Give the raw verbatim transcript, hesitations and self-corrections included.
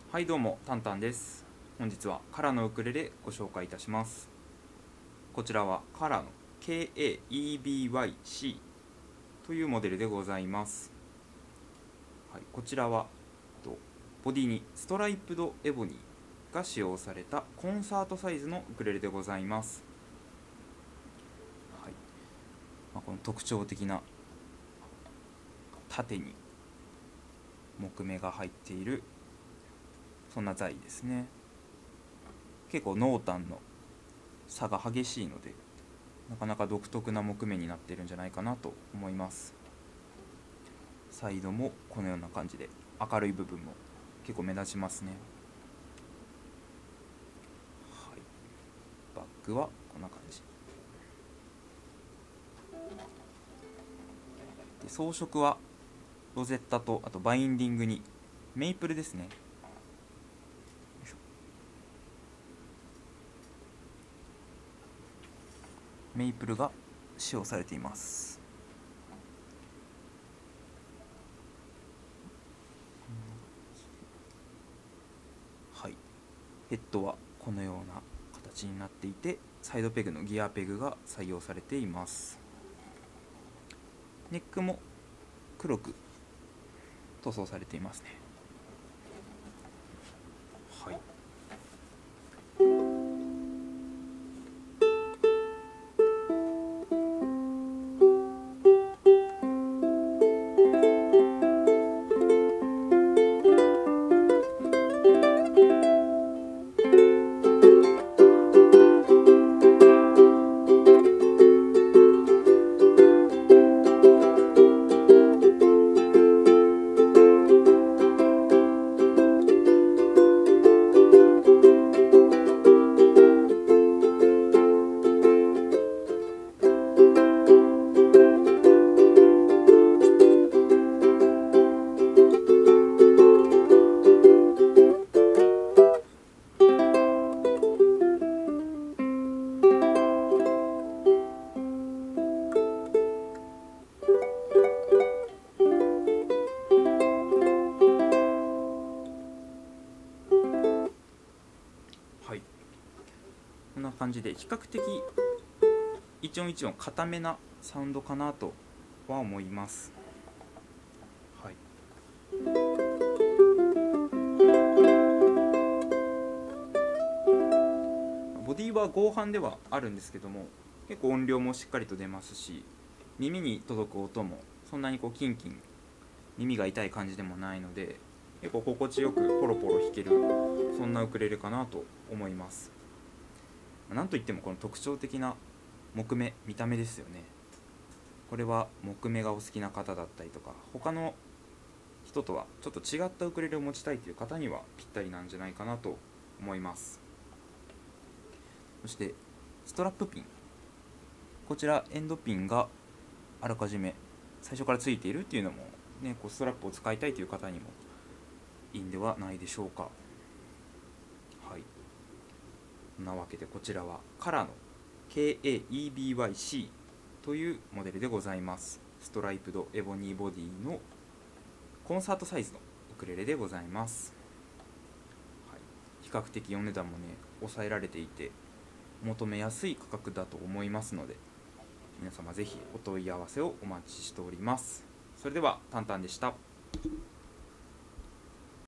はいどうも、タンタンです。本日はカラのウクレレご紹介いたします。こちらはカラの ケーエーイービーワイシー というモデルでございます。はい、こちらはボディにストライプドエボニーが使用されたコンサートサイズのウクレレでございます。はい、まあ、この特徴的な縦に木目が入っているそんな材ですね。結構濃淡の差が激しいので、なかなか独特な木目になっているんじゃないかなと思います。サイドもこのような感じで明るい部分も結構目立ちますね。はい、バッグはこんな感じで、装飾はロゼッタとあとバインディングにメイプルですね。メイプルが使用されています。はい、ヘッドはこのような形になっていて、サイドペグのギアペグが採用されています。ネックも黒く塗装されていますね。はい、はい、こんな感じで比較的一音一音固めなサウンドかなとは思います。はい、ボディは合板ではあるんですけども、結構音量もしっかりと出ますし、耳に届く音もそんなにこうキンキン耳が痛い感じでもないので、結構心地よくポロポロ弾ける、そんなウクレレかなと思います。なんといってもこの特徴的な木目、見た目ですよね。これは木目がお好きな方だったりとか、他の人とはちょっと違ったウクレレを持ちたいという方にはぴったりなんじゃないかなと思います。そしてストラップピン、こちらエンドピンがあらかじめ最初からついているっていうのもね、こうストラップを使いたいという方にもいいんではないでしょうか。はい、そんなわけでこちらはカラの ケーエーイービーワイシー というモデルでございます。ストライプドエボニーボディのコンサートサイズのウクレレでございます。はい、比較的お値段もね抑えられていて求めやすい価格だと思いますので、皆様ぜひお問い合わせをお待ちしております。それではタンタンでした。